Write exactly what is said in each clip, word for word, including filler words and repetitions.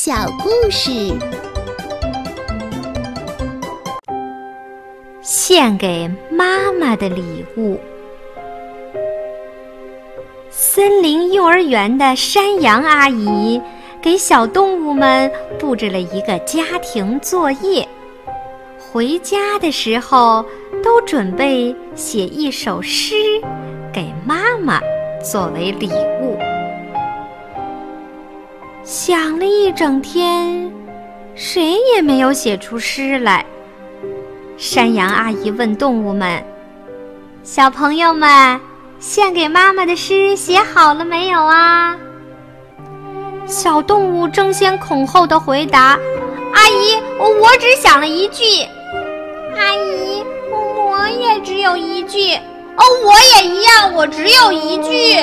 小故事， 献给妈妈的礼物。森林幼儿园的山羊阿姨给小动物们布置了一个家庭作业，回家的时候都准备写一首诗给妈妈作为礼物。想了一整天，谁也没有写出诗来。山羊阿姨问动物们：“小朋友们，献给妈妈的诗写好了没有啊？”小动物争先恐后地回答：“阿姨，我只想了一句。”“阿姨，我也只有一句。”“哦，我也一样，我只有一句。”“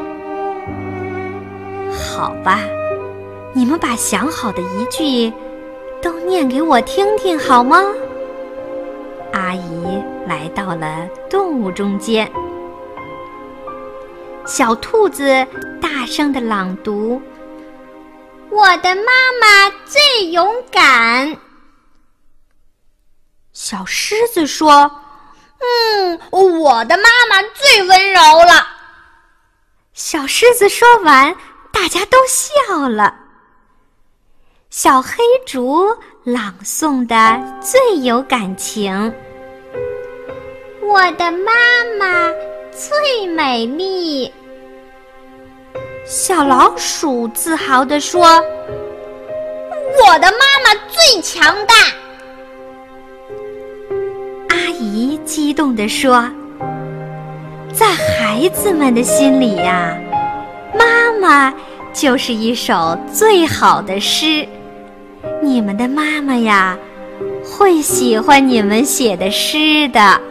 好吧，你们把想好的一句都念给我听听好吗？”阿姨来到了动物中间，小兔子大声地朗读：“我的妈妈最勇敢。”小狮子说：“嗯，我的妈妈最温柔了。”小狮子说完，大家都笑了。小黑竹朗诵的最有感情：“我的妈妈最美丽。”小老鼠自豪地说：“我的妈妈最强大。”阿姨激动地说：“在孩子们的心里呀，妈妈就是一首最好的诗。你们的妈妈呀，会喜欢你们写的诗的。”